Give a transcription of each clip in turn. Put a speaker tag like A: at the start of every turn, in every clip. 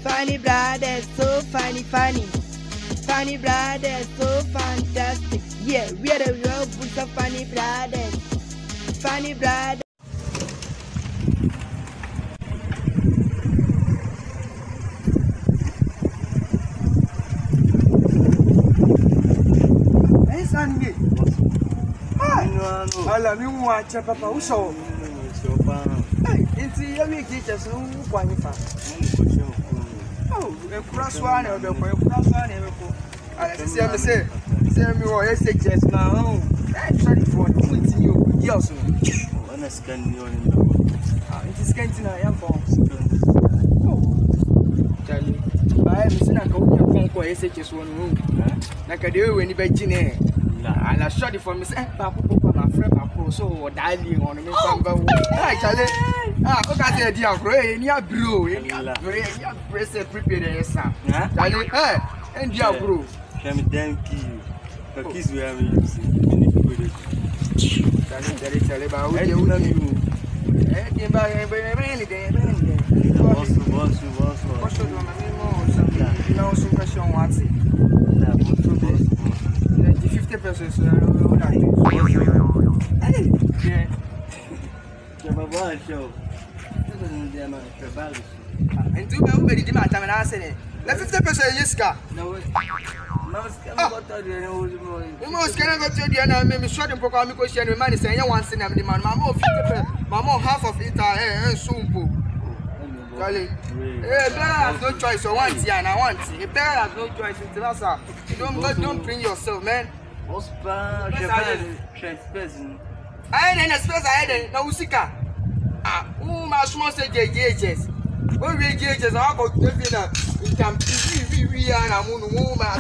A: Funny brothers, so funny. Funny brothers, so fantastic. Yeah, we are the real books of funny brothers. Funny brothers.
B: Ala mi watch papa uso. Inti ya mi kicha so kwa nifa. Oh, e kura so ana e be ko, e kura so ana e be ko. Ala sisi ya me say me wo SHS na oh. Try for put you here so.
C: Wana scan ni on.
B: Inti scan na ya for. Oh. Chali. Ba mi sina ka unya kon ko SHS wonu. Na ka de we ni be gine. And I shot it for me. Say, Papa, my friend, Papa, so dying on me. Hi, Charlie. Look at the idea, bro. Any bro, any press prepare, sir. Charlie, and yeah, bro.
C: Can me thank you. The kids we have
B: Charlie, but who you know you? Persons,
C: yeah. Show.
B: And do nobody did my time and I said it. Let 50% yes, car. No, most can go to the end. Maybe short and program because you money saying you want to name the man. Mamma, 50%, Mamma, half of it and soon. Charlie, bear has no choice. So one tea and I want it. Bear has no choice. Don't bring yourself, man.
C: What's bad?
B: I ain't express I had no sika. My small say JJs. When we JJs, I got dinner. We can be and I'm on the woman.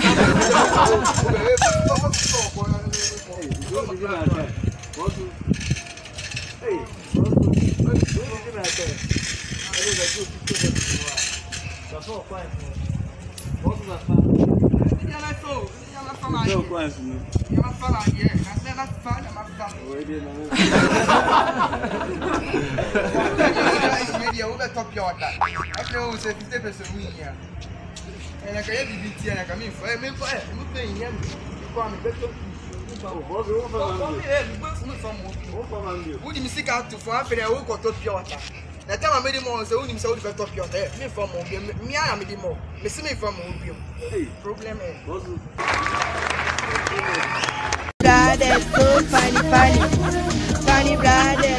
B: The time I made him on, so we himself got top your head. Me from me, I made him more. Me see me from opium. Problem is. Brothers, so funny. Funny brothers.